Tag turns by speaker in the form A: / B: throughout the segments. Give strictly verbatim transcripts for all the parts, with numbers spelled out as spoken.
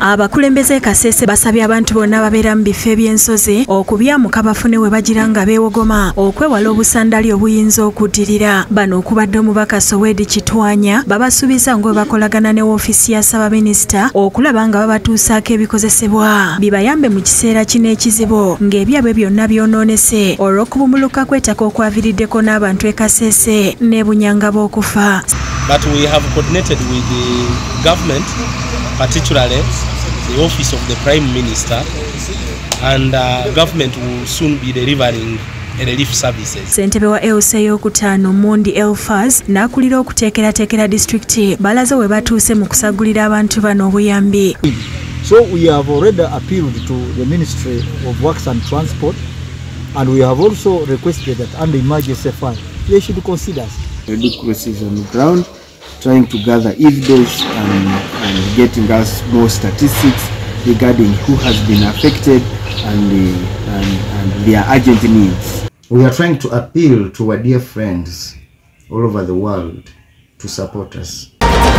A: Abakulembeze Kasese basabye abantu bonna ababeera mu bifo eby'ensozi okubyamuka bafune we bagira nga beewogoma okwewala obusandali obuyinza okuddirira. Bano okubadde omubaka Sowedi Kitwanya babasuubiza nga bakolagana ne woofiisi ya Ssaabaminisita okulaba nga babatuusaako ebikozesebwa bibayambe mu kiseera kino ekizibu ng'ebyabwe byonna byonoonese olw'okubumuluka kw'ettaka okwaviiriddeko n'abantu e Kasese ne Bunyanga b'okufa.
B: But we have coordinated with the government, particularly the office of the Prime Minister, and uh, government will soon be delivering relief services.
A: Ssentebe wa E O C ey'okutaano Mondi Elfaz n'akulira okuteekerateekera disitulikiti balaze we batuuse mu kusagulira abantu bano obuyambi.
C: So we have already appealed to the Ministry of Works and Transport, and we have also requested that under emergency fund they should consider us.
D: Ridiculous on the ground, trying to gather evidence and, and getting us more statistics regarding who has been affected and, the, and, and their urgent needs.
E: We are trying to appeal to our dear friends all over the world to support us.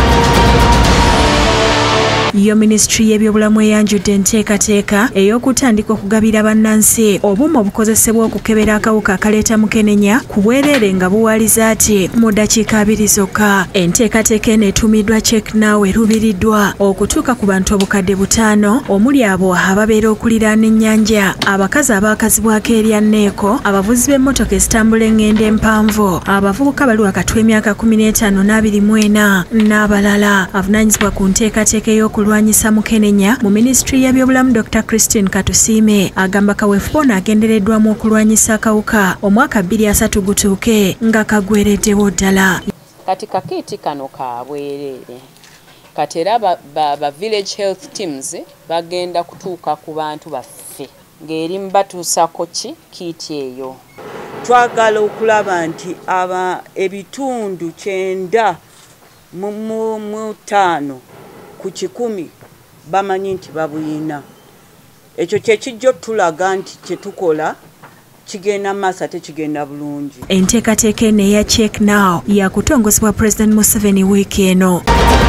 A: Yo Ministry y'ebyobulamu eyanjudde enteekateeka ey'okutandika okugabira bannansi obuuma obukozesebwa okukebera akawuka akaleeta mukenenya ku bwereere nga buwaliza ati mu ddakiika abiri zokka. Enteekateeka eno etuumiddwa Check Now erubiriddwa okutuuka ku bantu obukadde butaano omuli abo ababeera okuliraana ennyanja, abakazi abaakazibwako erya Neeko, abavuzi b'emmotoka ezitambula engendo empanvu, abavubuka bali wakati w'emyaka kumi n'etaano n'abiri mu ena n'abalala. Avunaanyizibwa ku nteekateeka ey'oku kulwanyisa mukenenya mu Ministry y'ebyobulamu Doctor Christine Katusiime agamba kaweefube ono agendereddwamu okulwanyisa akawuka omwaka bbiri asatu gutuuke nga kagwereddewo ddala.
F: Kati kakiiti kano ka bwereere kati era ba, ba, ba village health teams bagenda kutuuka ku bantu baffe ng'erimu batuusako ki kiiti eyo.
G: Twagala okulaba nti aba ebitundu kyenda mu mu ttaano ku kikumi bamanyi nti babuyina. Ekyo kye kijjo tulaga nti kye tukola kigenda maaso ate kigenda bulungi.
A: Enteekateeka eno eya Check Now yakutongozebwa President Museveni wiiki eno.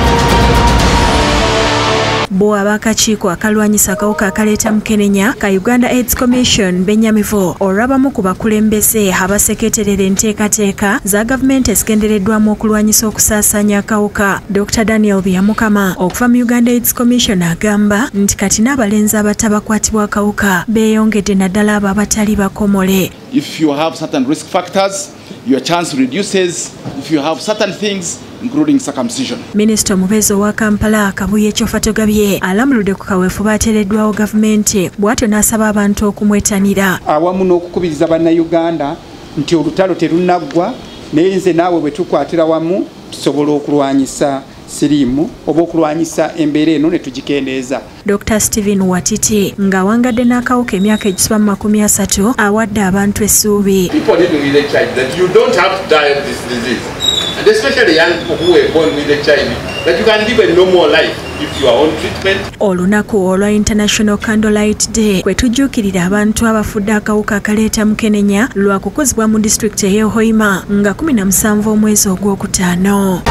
A: Bo abakakiiko akalwanyisa akawuka akaleeta mukenenya ka Uganda AIDS Commission bennyamivu olwabamu ku bakulembeze abaseketerera enteekateeka za gavumenti ezigendereddwamu okulwanyisa okusaasaanya akawuka. Doctor Daniel Byamukama okuva mu Uganda AIDS Commission agamba nti kati n'abalenzi abatabakwatibwa akawuka beeyongedde naddala abo abatali bakomole.
H: If you have certain risk factors, your chance reduces. If you have certain things, including circumcision.
A: Minister Mubezo wa Kampala Kabuye Kyofatogabye alamuludde ku kaweefube ateereddwawo gavumenti bw'atyo n'asaba abantu okumwetanira.
I: Awamu n'okukubiriza bannayuganda nti olutalo terunaggwa naye nze naawe bwe tukwatira wamu tusobola okulwanyisa siriimu oba okulwanyisa embeera eno ne tugikendeeza.
A: Doctor Stephen Watiti ng'awangadde n'akawuka emyaka egisoba mu makumi asatu awadde abantu essuubi.
J: People need to be the child that you don't have to die of this disease. And especially young people who were born with H I V, that you can live a normal life if you are on treatment. Olunaku
A: olwa International Candlelight Day kwe tujjuukirira abantu abafudde akawuka akaleeta mukenenya lwa kukuzibwa mu disitulikiti ey'e Hoima nga kumi na musanvu omwezi ogwokutaano.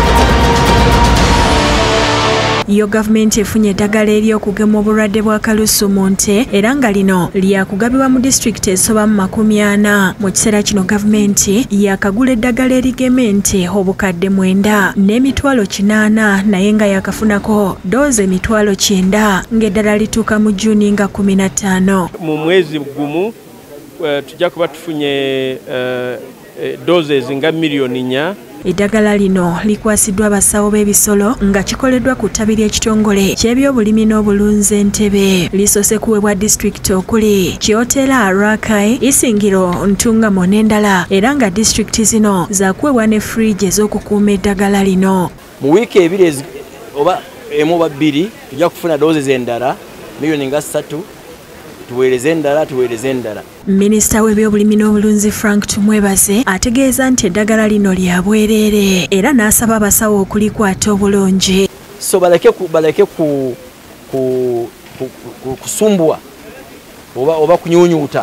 A: Yo gavumenti efunye eddagala ery'okugema obulwadde bwa kalusu mu nte era nga lino lyakugabibwa mu disitulikiti ezisoba mu makumi ana. Mu kiseera kino gavumenti yakagula eddagala erigema ente obukadde mwenda n'emitwalo kinaana naye nga yakafunako doozi emitwalo kyenda ng'eddala lituuka mu Juni nga kumi na ttaano.
B: Mu mwezi gumu uh, tujja kuba tufunye uh, doses nga miliyoni nnya.
A: Eddagala lino likwasiddwa abasawo b'ebisolo nga kikoleddwa ku ttabi ly'ekitongole ky'ebyobulimi n'obulunzi Entebbe. Lisoose kuweebwa disitulikiti okuli Kyotera, Rakai, Isingiro, Ntungamo n'endala era nga disitulikiti zino zaakuweebwa ne fridge ez'okukuuma eddagala lino.
K: Mu wiiki ebiri oba emu oba bbiri tujja kufuna doozi endala miliyoni nga ssatu tuweereze endala tuweereze endala.
A: Minisita w'ebyobulimi n'obulunzi Frank Tumwebaze ategeeza nti eddagala lino lya bwereere era n'asaba abasawo okulikwata obulungi.
K: So baleke ku baleke ku ku kusumbwa oba oba kunyunyuuta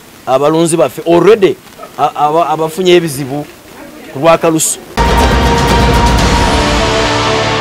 K: abalunzi baffe already abafunye ebizibu ku lwakalusu.